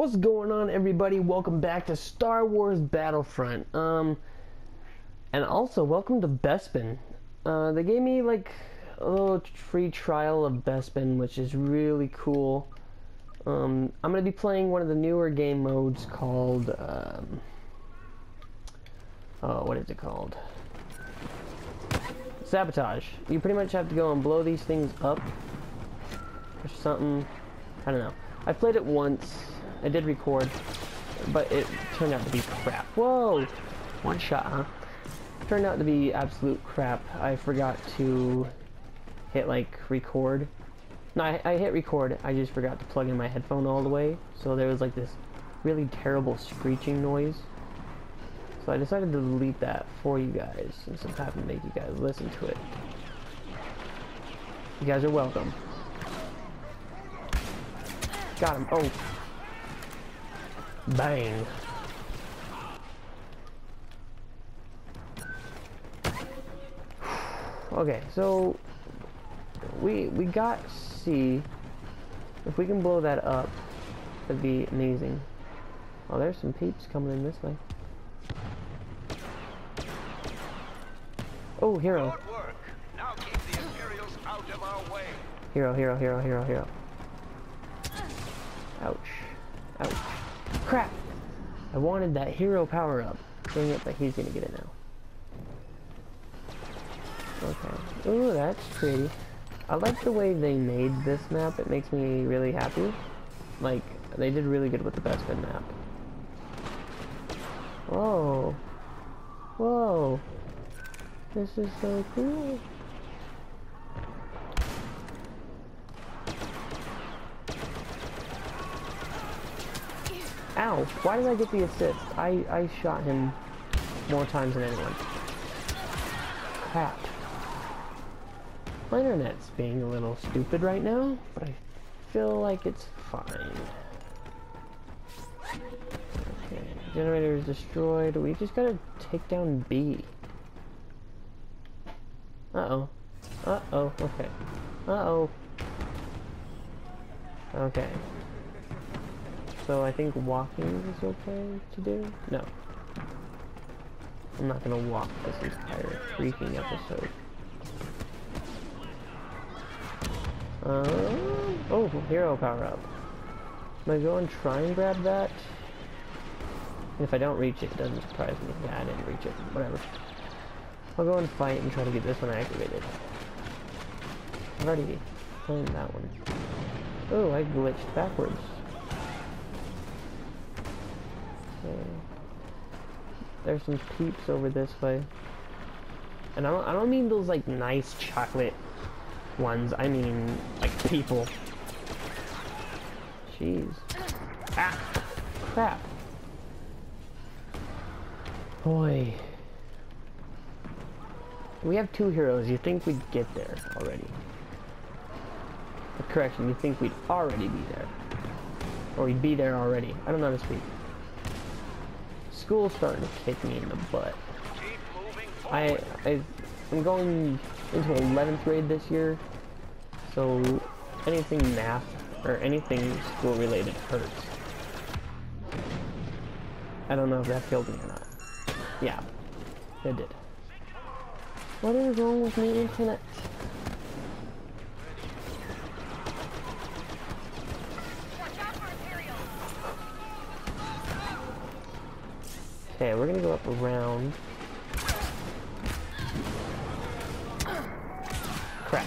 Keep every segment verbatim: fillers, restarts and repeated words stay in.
What's going on, everybody? Welcome back to Star Wars Battlefront. Um, and also welcome to Bespin. Uh, they gave me like a little free trial of Bespin, which is really cool. Um, I'm gonna be playing one of the newer game modes called, um, oh, what is it called? Sabotage. You pretty much have to go and blow these things up or something. I don't know. I played it once. I did record, but it turned out to be crap. Whoa! One shot, huh? Turned out to be absolute crap. I forgot to hit, like, record. No, I, I hit record, I just forgot to plug in my headphone all the way, so there was, like, this really terrible screeching noise. So I decided to delete that for you guys, since I'm having to make you guys listen to it. You guys are welcome. Got him. Oh. Bang. Okay, so we we got C. If we can blow that up, that'd be amazing. Oh, there's some peeps coming in this way. Oh, hero. Good work. Now keep the Imperials out of our way. Hero, hero, hero, hero, hero. Ouch. Ouch. Crap! I wanted that hero power up. Dang it, but he's gonna get it now. Okay. Ooh, that's pretty. I like the way they made this map. It makes me really happy. Like, they did really good with the Bespin map. Whoa. Whoa. This is so cool. Ow! Why did I get the assist? I, I shot him more times than anyone. Crap. My internet's being a little stupid right now, but I feel like it's fine. Okay, generator is destroyed. We just gotta take down B. Uh-oh. Uh-oh, okay. Uh-oh. Okay. So I think walking is okay to do? No. I'm not gonna walk this entire freaking episode. Uh, oh, hero power up. I'm gonna go and try and grab that. And if I don't reach it, it doesn't surprise me. Yeah, I didn't reach it. Whatever. I'll go and fight and try to get this one activated. I've already claimed that one. Oh, I glitched backwards. Okay. There's some peeps over this way. And I don't, I don't mean those like nice chocolate ones. I mean like people. Jeez. Ah! Crap. Boy. We have two heroes. You think we'd get there already. Correction, you think we'd already be there. Or we'd be there already. I don't know how to speak. School's starting to kick me in the butt. I, I, I'm going into eleventh grade this year, so anything math or anything school related hurts. I don't know if that killed me or not. Yeah, it did. What is wrong with my internet? Okay, we're gonna go up around. Crap.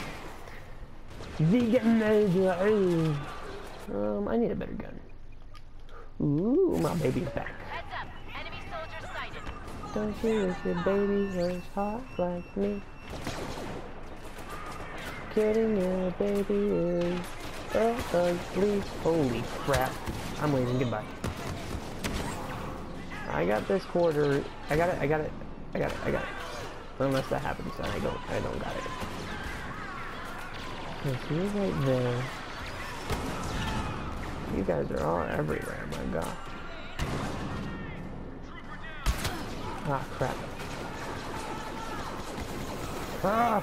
Vegan. Um, I need a better gun. Ooh, my baby's back. Heads up, enemy soldiers sighted. Don't you wish your baby was hot like me? Getting your baby is so ugly. Holy crap. I'm waving goodbye. I got this quarter. I got it. I got it. I got it. I got it. Unless that happens, then I don't. I don't got it. Okay, so you're right there. You guys are all everywhere. My God. Ah, crap. Ah.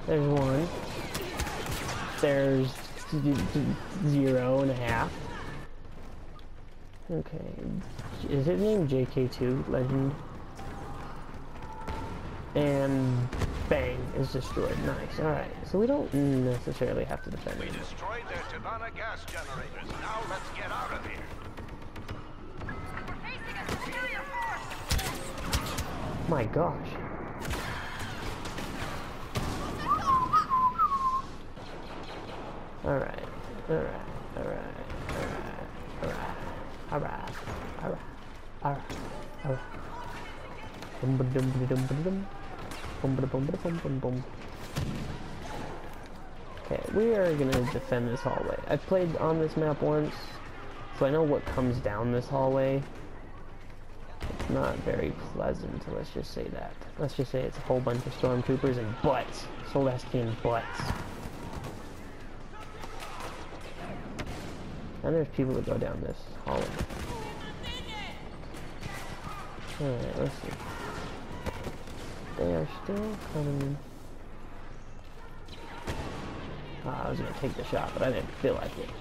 There's one. There's zero and a half. Okay. Is his name J K two Legend? And bang, is destroyed. Nice. Alright. So we don't necessarily have to defend We it. destroyed their Tivana gas generators. Now let's get out of here. We're facing a superior force! My gosh. Alright. Alright. Alright. Alright. Alright. Alright. Alright. Alright. Alright. Bum ba dum ba dum ba dum. Bum ba bum ba bum bum bum. Okay, we are gonna defend this hallway. I've played on this map once, so I know what comes down this hallway. It's not very pleasant, let's just say that. Let's just say it's a whole bunch of stormtroopers and butts. Celestian butts. And there's people that go down this hallway. Alright, let's see. They are still coming. Ah, I was gonna take the shot, but I didn't feel like it.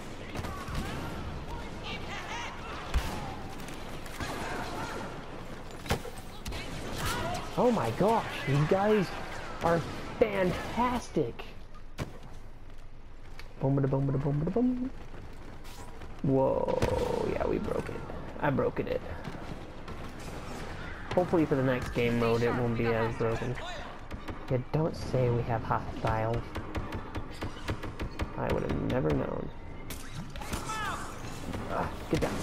Oh my gosh, these guys are fantastic! Boom ba da boom ba da boom ba da boom. Whoa, yeah, we broke it. I broke it. Hopefully for the next game mode it won't be as broken. Yeah, don't say we have hostiles. I would have never known. Ah, get down.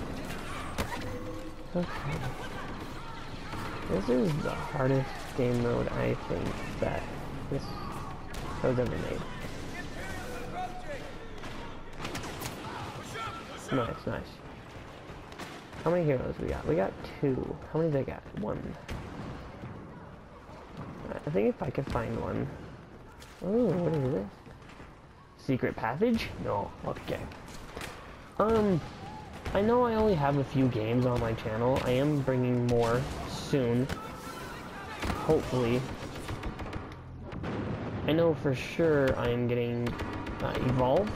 Okay. This is the hardest game mode I think that this has ever made. Nice, nice. How many heroes we got? We got two. How many did I got? One. I think if I could find one. Oh, what is this? Secret passage? No. Okay. Um, I know I only have a few games on my channel. I am bringing more soon. Hopefully. I know for sure I am getting uh, Evolve.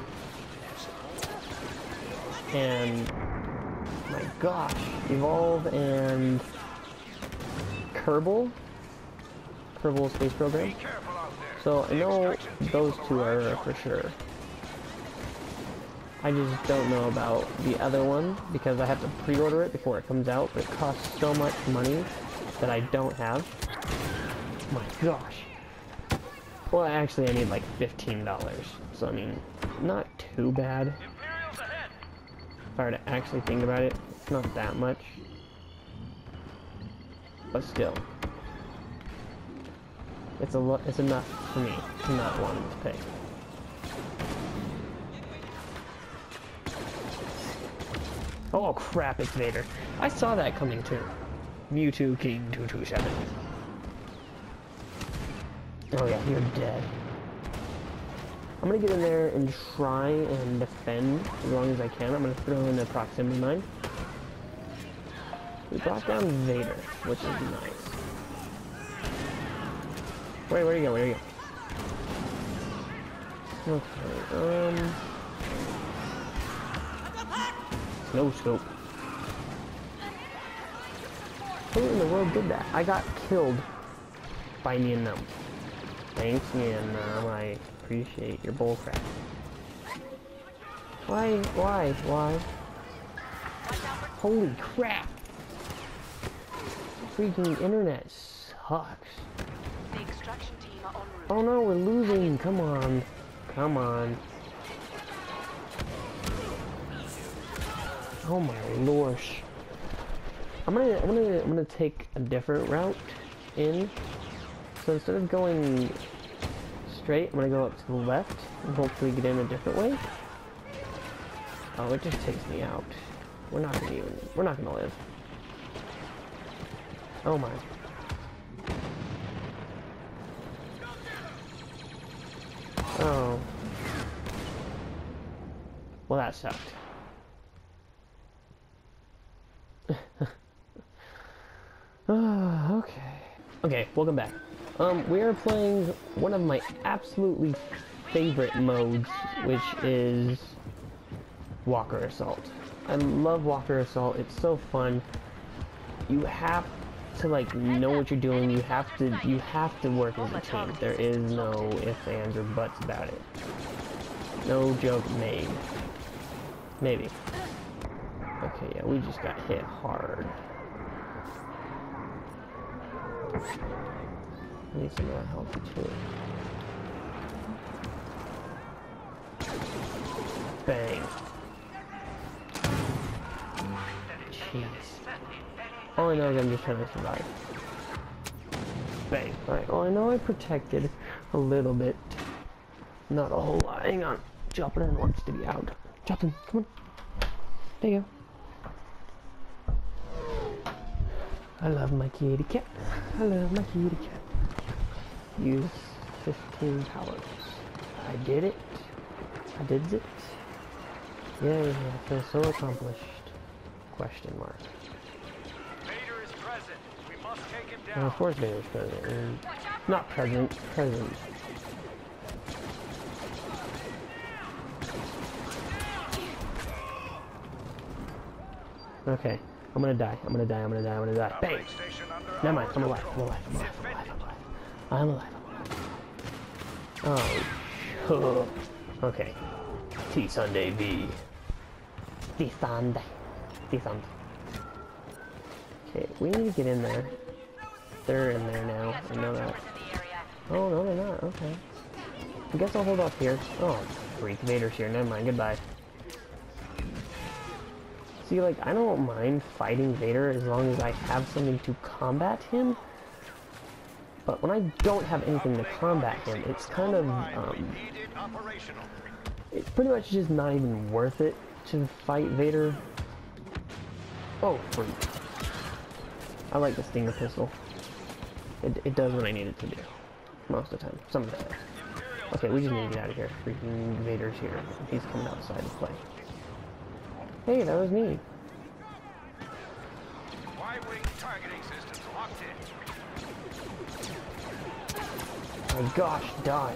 And my gosh, Evolve and Kerbal, Kerbal Space Program. So I know those two are for sure. I just don't know about the other one because I have to pre-order it before it comes out. But it costs so much money that I don't have. My gosh. Well, actually, I need like fifteen dollars. So I mean, not too bad. If I were to actually think about it, it's not that much. But still. It's a lo it's enough for me to not want to pay. Oh crap, it's Vader. I saw that coming too. Mewtwo King two two seven. Oh yeah, you're dead. I'm gonna get in there and try and defend as long as I can. I'm gonna throw in a proximity mine. We brought down Vader, which is nice. Wait, where do you go? Where do you go? Okay, um... no scope. Who in the world did that? I got killed by Nien Nunb. Thanks, Nien Nunb. I appreciate your bullcrap. Why? Why? Why? Holy crap! Freaking internet sucks. The extraction team are en route. Oh no, we're losing. Come on. Come on. Oh my lord. I'm gonna I'm gonna I'm gonna take a different route in. So instead of going straight, I'm gonna go up to the left and hopefully get in a different way. Oh, it just takes me out. We're not gonna even we're not gonna live. Oh my. Oh. Well, that sucked. okay. Okay, welcome back. Um, we are playing one of my absolutely favorite modes, which is Walker Assault. I love Walker Assault. It's so fun. You have to like know what you're doing. You have to you have to work as a team. There is no ifs, ands, or buts about it. No joke made. Maybe. Okay, yeah, we just got hit hard. I need some of that healthy too. Bang. Jeez. All I know is I'm just trying to survive. Bang. Alright, well I know I protected a little bit. Not a whole lot. Hang on. Joplin wants to be out. Joplin, come on. There you go. I love my kitty cat. I love my kitty cat. Use fifteen powers. I did it. I did it. Yay, I feel so accomplished. Question mark. Vader is present. We must take him Well, down. of course Vader's present. And not present, present. Okay, I'm gonna die. I'm gonna die. I'm gonna die. I'm gonna die. Bang! Uplink station under Never mind. our I'm alive. I'm control. alive. I'm alive. I'm alive. Defend I'm alive. I'm alive. Oh, okay. T Sunday V. T Sunday. T Sunday. Okay, we need to get in there. They're in there now. I know that. Oh no, they're not. Okay. I guess I'll hold off here. Oh, freak! Vader's here. Never mind. Goodbye. See, like, I don't mind fighting Vader as long as I have something to combat him. But when I don't have anything to combat him, it's kind of, um, Needed operational. it's pretty much just not even worth it to fight Vader. Oh, freak. I like the Stinger pistol. It, it does what I need it to do. Most of the time. Some of the time. Okay, we just need to get out of here. Freaking Vader's here. He's coming outside to play. Hey, that was me. Y-wing targeting systems locked in. My gosh, die.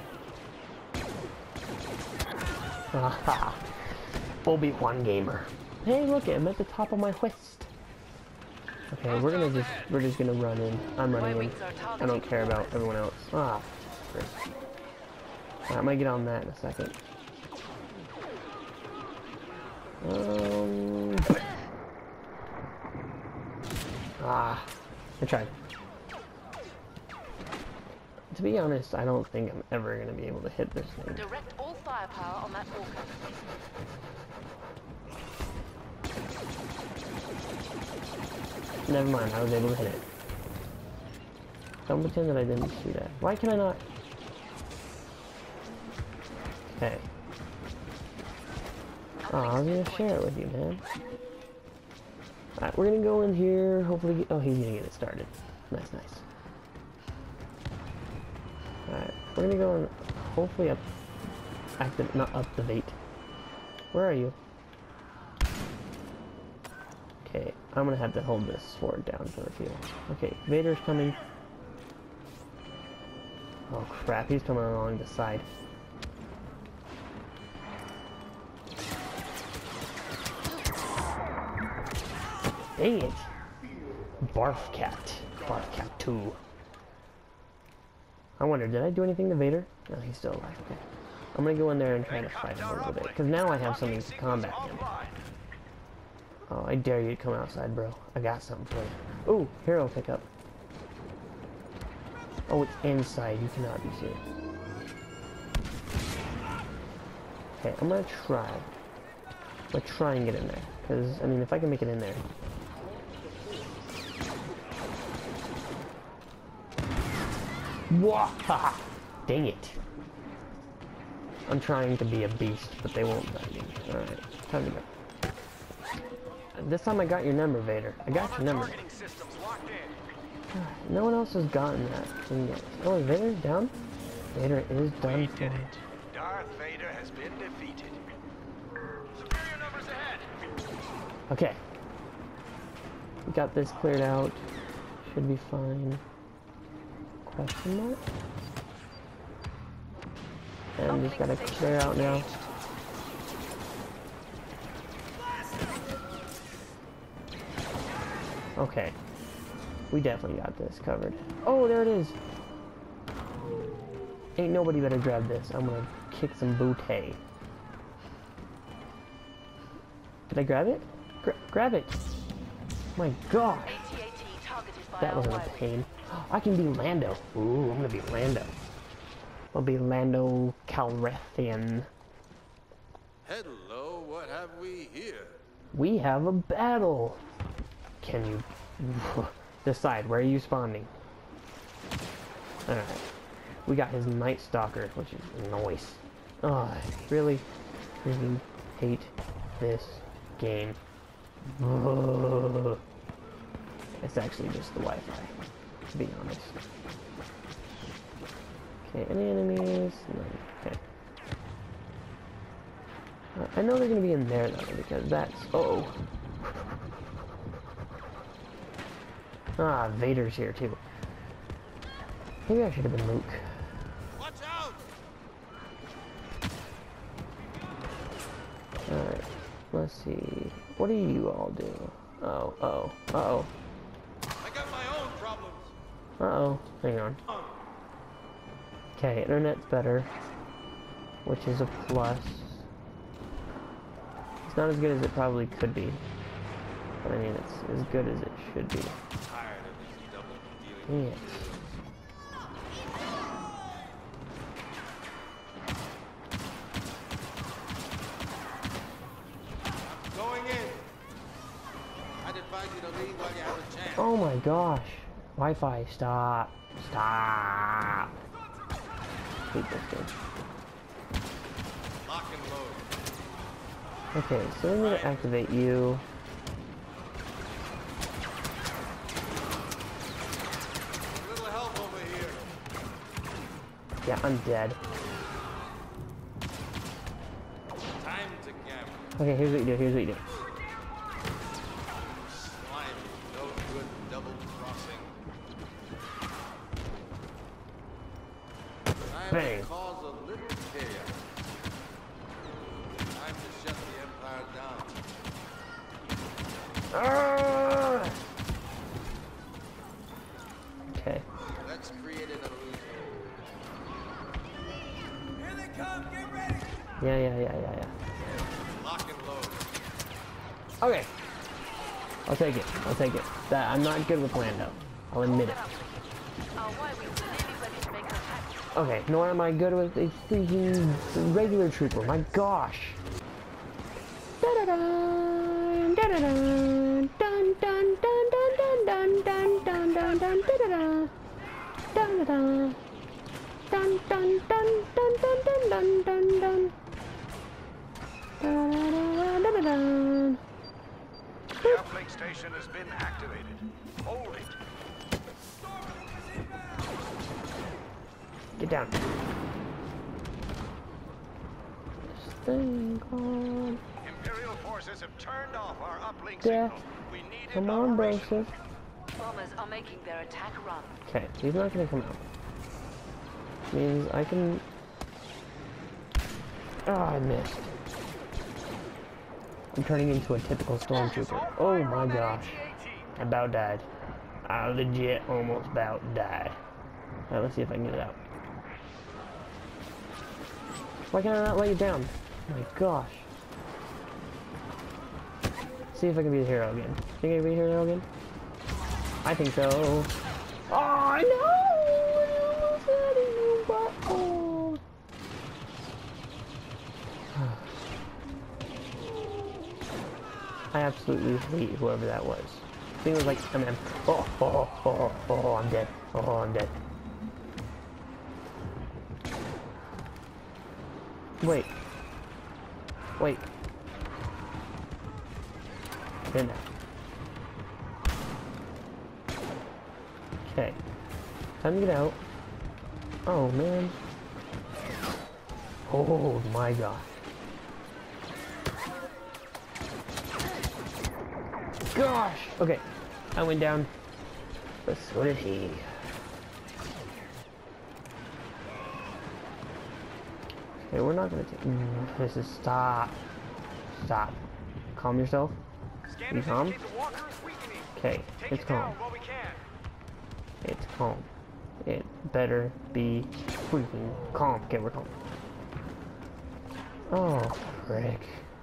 Haha. Obi-Wan gamer. Hey, look, I'm at the top of my list. Okay, we're gonna just, we're just gonna run in. I'm running in. I don't care about everyone else. Ah, great. Alright, I'm gonna get on that in a second. Um. Ah, I tried. To be honest, I don't think I'm ever gonna be able to hit this thing. Direct all firepower on that walker. Never mind, I was able to hit it. Don't pretend that I didn't see that. Why can I not? Okay. Oh, I was gonna share it with you, man. Alright, we're gonna go in here, hopefully get, oh, he's gonna get it started. Nice, nice. Alright, we're gonna go and hopefully up, active, not activate. Where are you? Okay, I'm gonna have to hold this sword down for a few. Okay, Vader's coming. Oh crap, he's coming along the side. Dang it! Barf Cat. Barf Cat two. I wonder, did I do anything to Vader? No, he's still alive. Okay. I'm gonna go in there and try to fight him a little bit, because now I have something to combat him. Oh, I dare you to come outside, bro. I got something for you. Ooh, hero pickup. Oh, it's inside. You cannot be serious. Okay, I'm gonna try. I'm gonna try and get in there, because, I mean, if I can make it in there. Wah! Dang it. I'm trying to be a beast, but they won't let me. Alright, time to go. This time I got your number, Vader. I got your number. Targeting systems locked in. No one else has gotten that thing yet. Oh, is Vader down? Vader is done We for. did it. Darth Vader has been defeated. Superior numbers ahead. Okay. We got this cleared out. Should be fine. Question mark? And just gotta clear out now. Okay. We definitely got this covered. Oh, there it is! Ain't nobody better grab this. I'm gonna kick some booty. Did I grab it? Gra grab it! My gosh! That wasn't a pain. I can be Lando. Ooh, I'm gonna be Lando. I'll be Lando Calrissian. Hello, what have we here? We have a battle! Can you decide where are you spawning? Alright. We got his Night Stalker, which is nice. Oh, I really, really hate this game. Ugh. It's actually just the Wi-Fi, to be honest. Okay, any enemies? No. Okay. Uh, I know they're gonna be in there though, because that's. Uh oh. Ah, Vader's here too. Maybe I should have been Luke. Watch out! Alright, let's see. What do you all do? Oh, uh oh, uh oh. I got my own problems. Uh oh, hang on. Okay, internet's better, which is a plus. It's not as good as it probably could be, but I mean, it's as good as it should be. Tired of these double dealing. Yes. Going in. I'd advise you to leave while you have a chance. Oh my gosh. Wi-Fi, stop. Stop. Hate this game. Lock and load. Okay, so I'm gonna activate you. A little help over here. Yeah, I'm dead. Time to gamble. Okay, here's what you do, here's what you do. Slimy, no good double crossing. Time Bang. to cause a little chaos. Time to shut the Empire down. Ah! Okay. Let's create an illusion. Here they come, get ready! Yeah, yeah, yeah, yeah, yeah. Lock and load. Okay. I'll take it. I'll take it. That I'm not good with Lando. I'll admit it. Our Y-wings are nearly ready to make an attack. Okay, nor am I good with a freaking regular trooper. My gosh. Da-da-dun, da-da-dun, dun, dun, dun, dun, dun, dun, dun, dun, dun, da-da-dun. Da-da-dun. Dun, dun, dun, dun, dun, dun, dun, dun. Da-da-dun, da-da-dun. The uplink station has been activated. Hold it. Get down. This thing called... Imperial forces have turned off our uplink Yeah. signal. We need it Come on, bro, operational. sis. Bombers are making their attack run. Okay, he's not gonna come out. Means I can... Oh, I missed. I'm turning into a typical stormtrooper. Oh my gosh. I about died. I legit almost about died. Alright, let's see if I can get it out. Why can I not let you down? Oh my gosh. See if I can be the hero again. Think I can be the hero again? I think so. Oh no! I almost had a new butthole. I absolutely hate whoever that was. I think it was like M M. Oh, oh, oh, oh, oh, oh, I'm dead. Oh, I'm dead. Wait. Wait. Get in there. Okay. Time to get out. Oh, man. Oh, my gosh. Gosh! Okay. I went down. But so did he. Okay, we're not gonna take. Mm, this is stop. Stop. Calm yourself. You calm? Okay, it's calm. It's calm. It better be freaking calm. Okay, we're calm. Oh, frick.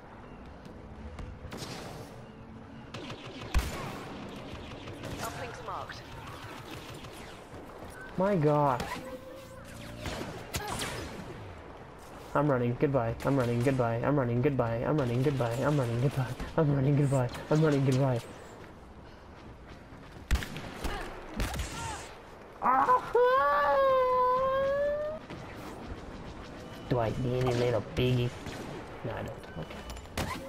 Uplink's marked. My God. I'm running, goodbye. I'm running, goodbye. I'm running, goodbye. I'm running, goodbye. I'm running, goodbye. I'm running, goodbye. I'm running, goodbye. Do I see any little piggies? No, I don't. Okay.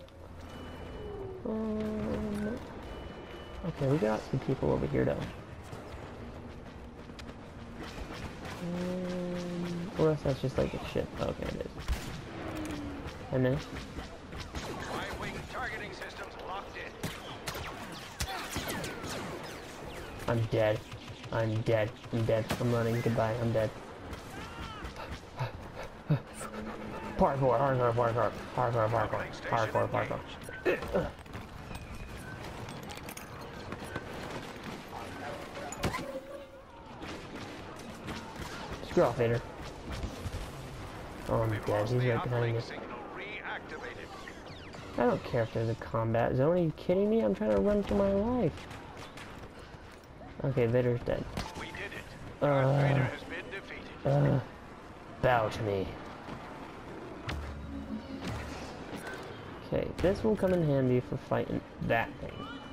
Um, okay, we got some people over here, though. Um, or else that's just like a shit. Okay, it is. And then. Y-wing targeting systems locked in. I'm dead. I'm dead. I'm dead. I'm running. Goodbye. I'm dead. Parkour, hardcore, parkour, hardcore, parkour, hardcore, parkour. Screw off, Vader. Oh, I'm dead. He's right behind me. I don't care if there's a combat zone. Are you kidding me? I'm trying to run for my life. Okay, Vader's dead. We did it. Uh, Darth Vader has been defeated. uh, bow to me. Okay, this will come in handy for fighting that thing.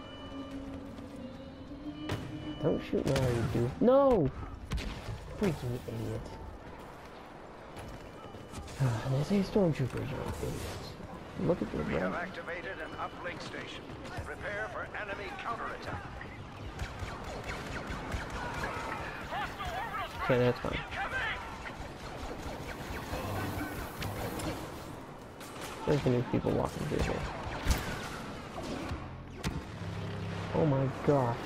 Don't shoot now, you do. No! Freaking idiot. Ah, they say stormtroopers are idiots. Look at this. We have activated an uplink station. Prepare for enemy counterattack. Okay, that's fine. There's gonna be people walking through here. Oh my gosh.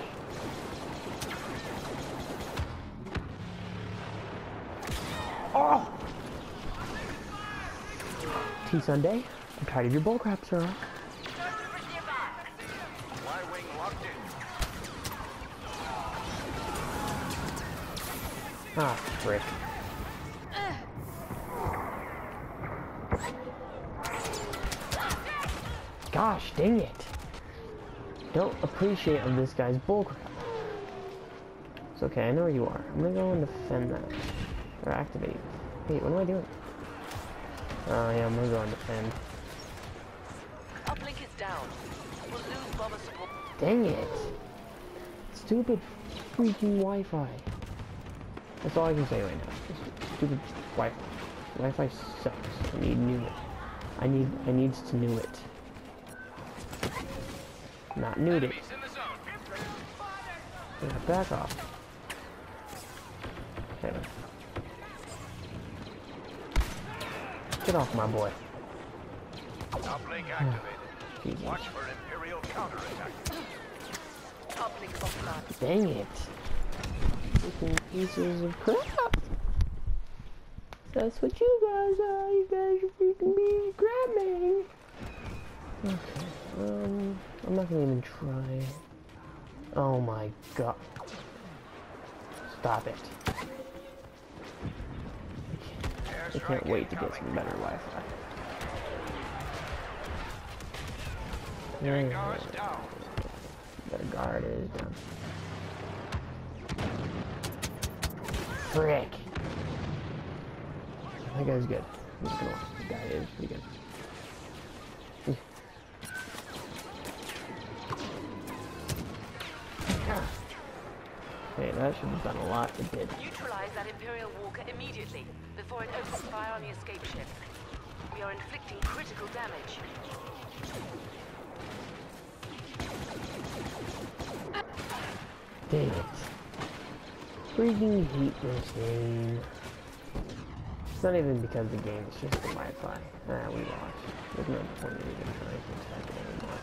Oh! T-Sunday, I'm tired of your bullcrap, sir. Y-wing locked in. Ah, frick. Gosh, dang it. Don't appreciate of this guy's bullcrap. It's okay, I know where you are. I'm gonna go and defend that. Or activate. Wait, what am I doing? Oh yeah, I'm gonna go and defend. Uplink is down. We'll lose bomber support. Dang it. Stupid freaking Wi-Fi. That's all I can say right now. Just stupid Wi-Fi. Wi-Fi sucks. I need new it. I need I needs to new it. Not nude it. Yeah, back off. Okay. Get off my boy. Uplink activated. Jesus. Watch for Imperial counterattack. Uplink offline. Dang it. Freaking pieces of crap. That's what you guys are. You guys are freaking being grabbing. Okay. Um, I'm not gonna even try. Oh my god. Stop it. I can't wait to get some better Wi-Fi. Their guards down. Their guard is down. Frick. That guy's good. I'm just gonna watch. This guy is pretty good. Okay, that should have done a lot. It did. Neutralize that Imperial walker immediately, before it opens fire on the escape ship. We are inflicting critical damage. Dang it. Freaking hate this game. It's not even because of the game, it's just the Wi-Fi. Ah, we lost. There's no point in even trying to attack it anymore.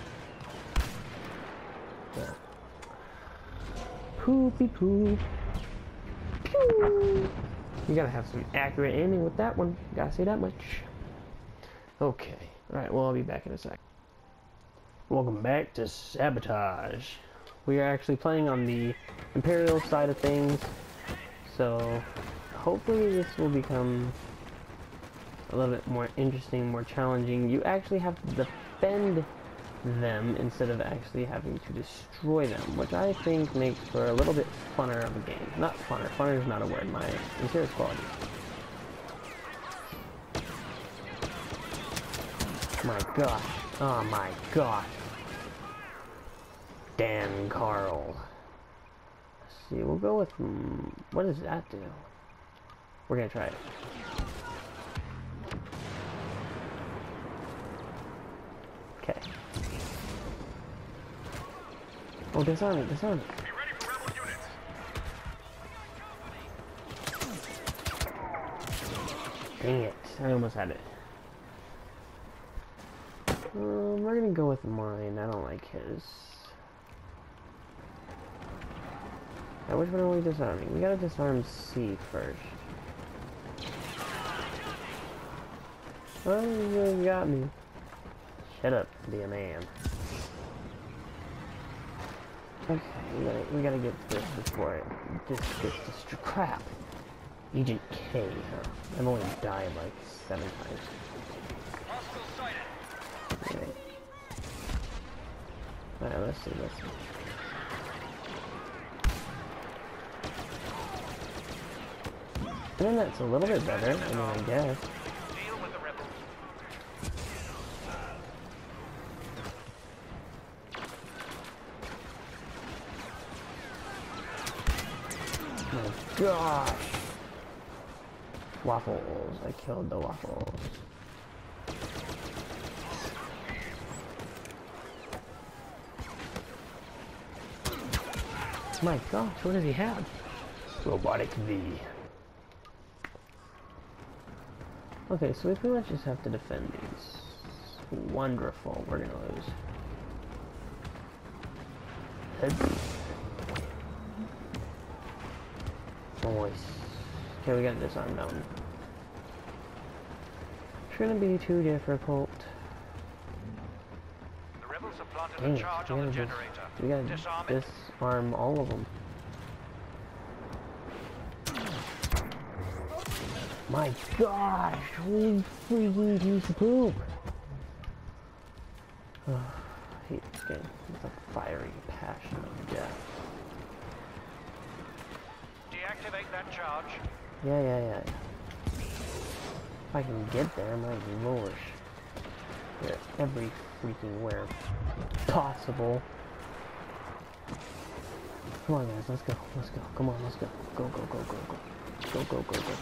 Yeah. Poopy poop. Pew! You gotta have some accurate aiming with that one. Gotta say that much. Okay. Alright, well, I'll be back in a sec. Welcome back to Sabotage. We are actually playing on the Imperial side of things. So, hopefully this will become a little bit more interesting, more challenging. You actually have to defend them instead of actually having to destroy them, which I think makes for a little bit funner of a game. Not funner. Funner is not a word. My serious quality. My gosh. Oh my gosh. Dan Carl. Let's see. We'll go with... Mm, what does that do? We're gonna try it. Okay. Oh, disarm it, disarm it. Be ready for rebel units. Dang it. I almost had it. Um, we're gonna go with mine. I don't like his. Now, which one are we disarming? We gotta disarm C first. Oh, you got me. Shut up, be a man. Okay, we gotta, we gotta get this before it just gets destroyed. Crap! Agent K, huh? I've only died like seven times. Hostile sighted. Okay. Alright, let's see, let's see. Internet's a little bit better, I mean, I guess. Deal with the rebels. Oh my gosh! Waffles. I killed the waffles. My gosh, what does he have? Robotic V. Okay, so we pretty much just have to defend these. Wonderful. We're gonna lose. Head. Nice. Okay, we got this on mountain. Shouldn't be too difficult. The rebels have planted Dang a it, charge we on the gotta, generator. dis we gotta Disarm it. disarm all of them. My gosh, holy freaking piece of poop! Oh, I hate this game. It's a fiery passion of death. Deactivate that charge. Yeah, yeah, yeah, yeah. If I can get there, my lord. They're every freaking where possible. Come on, guys, let's go, let's go. Come on, let's go. Go, go, go, go, go. Go, go, go, go.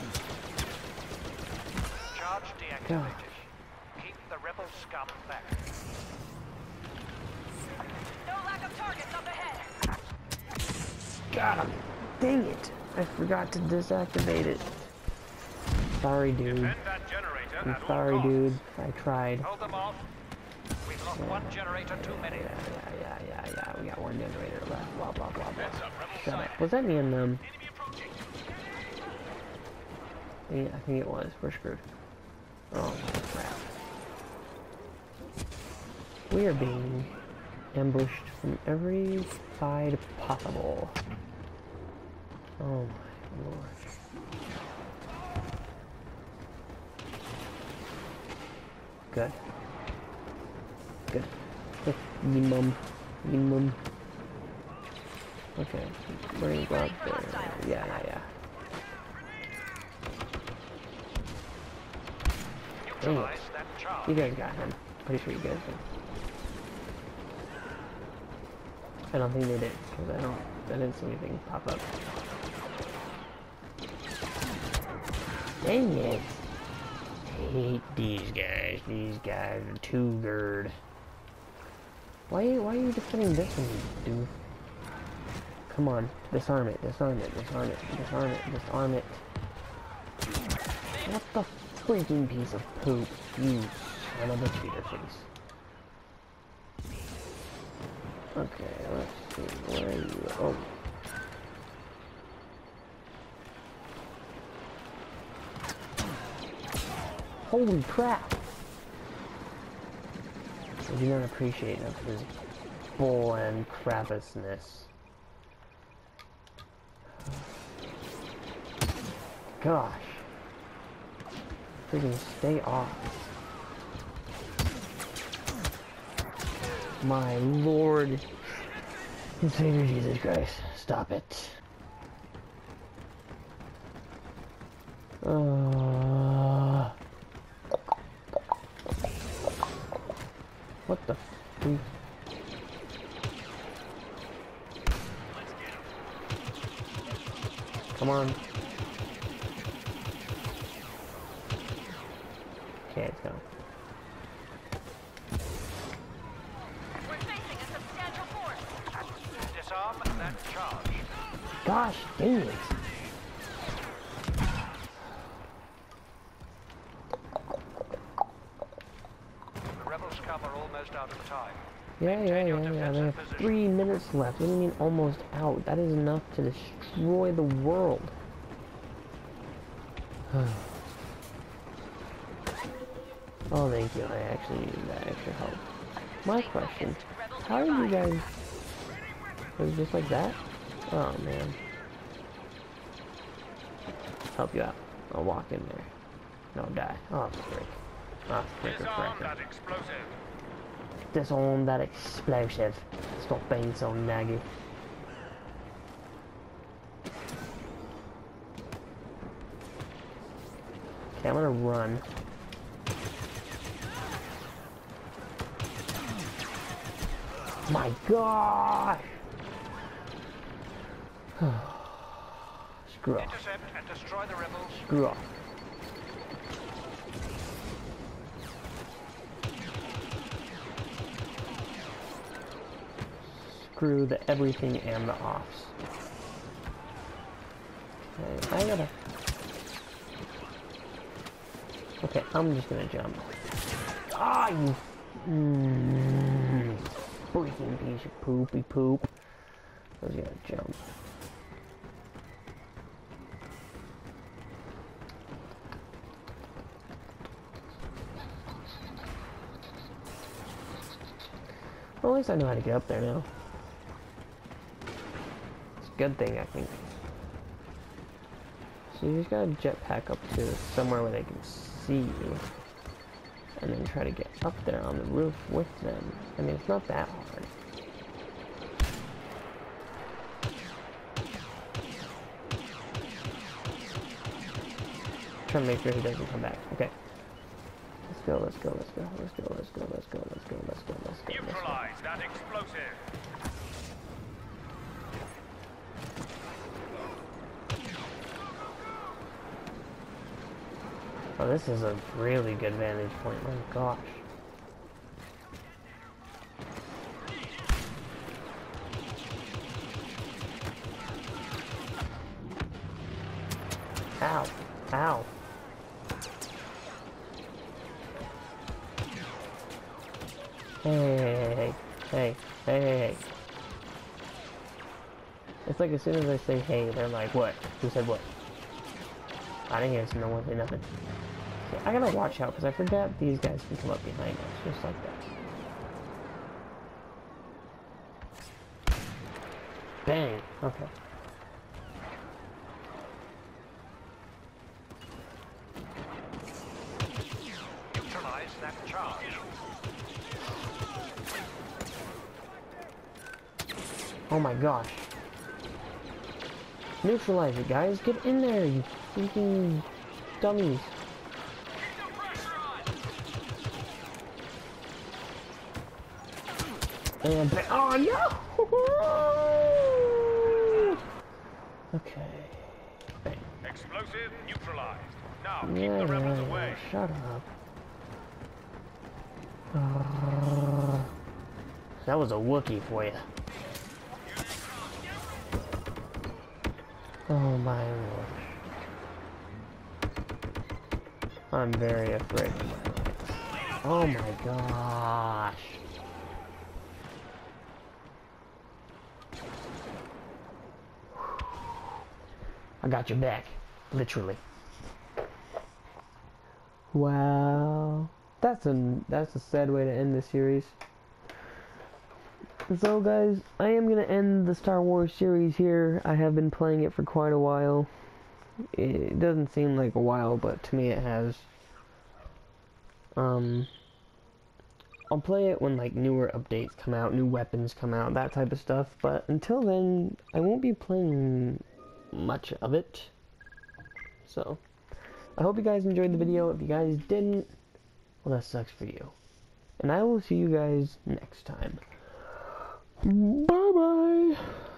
Charge deactivated. Keep the rebel scum back. No lack of targets up ahead. Got him. Dang it. I forgot to deactivate it. Sorry, dude. Defend that generator I'm at all sorry, costs. dude. I tried. Hold them off. We've lost one generator too many. Yeah, yeah, yeah, yeah, yeah. We got one generator left. Blah, blah, blah, blah. Heads up, rebel Shut sighted. up. Was that me and them? Enemy approaching. Yeah, I think it was. We're screwed. Oh, crap. We are being ambushed from every side possible. Oh my lord. Good. Good. Good. Minimum. Minimum. Okay. We're gonna go out there. Yeah, yeah, yeah. Dang it. Neutralize that charge. You guys got him. Pretty sure you guys did. I don't think they did, because I don't, I didn't see anything pop up. Dang it! I hate these guys. These guys are too good. Why, why are you defending this one, dude? Come on, disarm it, disarm it, disarm it, disarm it, disarm it. What the freaking piece of poop, you son of a cheater face. Okay, let's see, where are you? Oh. Holy crap! I do not appreciate of his bull and crappishness. Gosh. Freaking stay off. My Lord and Savior Jesus Christ. Stop it. Uh, what the freak? Come on. Okay, it's gone. We're facing a substantial force. Disarm that charge. Gosh dang it. The rebel scum are almost out of time. Yeah, yeah, yeah, yeah. There are three minutes left. What do you mean almost out? That is enough to destroy the world. Oh, thank you. I actually needed that extra help. My question, how are you guys... Was it just like that? Oh, man. Help you out. I'll walk in there. No, die. Oh, frick. Oh, frick, Disarm frick. that explosive. Disarm that explosive. Stop being so naggy. Okay, I'm gonna run. My gosh! Screw off. Intercept and destroy the rebels. Screw off. Screw the everything and the offs. Okay, I gotta... Okay, I'm just gonna jump. Ah, you... Mm, freaking piece of poopy poop. I was gonna jump. Well, at least I know how to get up there now. It's a good thing, I think. So you just gotta jetpack up to somewhere where they can see you. And then try to get up there on the roof with them. I mean, it's not that hard. Trying to make sure he doesn't come back. Okay. Let's go, let's go, let's go, let's go, let's go, let's go, let's go, let's go, let's go. Neutralize that explosive. Oh, this is a really good vantage point. My gosh. Ow. Ow. Hey, hey, hey, hey, hey, hey. It's like as soon as I say hey, they're like, what? Who said what? I didn't hear no one say nothing. Okay, I gotta watch out because I forgot these guys can come up behind us, just like that. Bang! Okay. Neutralize that charge. Oh my gosh. Neutralize it, guys. Get in there, you freaking dummies. And ba- oh no! Okay. Bang. Explosive neutralized. Now keep Yeah, the rebels yeah, away. shut up. Uh, that was a Wookiee for you. Oh my lord. I'm very afraid of my life. Oh my gosh. I got your back. Literally. Wow. That's a, that's a sad way to end this series. So guys, I am going to end the Star Wars series here. I have been playing it for quite a while. It doesn't seem like a while, but to me it has. Um, I'll play it when like newer updates come out, new weapons come out, that type of stuff. But until then, I won't be playing much of it. So, I hope you guys enjoyed the video. If you guys didn't, well, that sucks for you. And I will see you guys next time. Bye bye.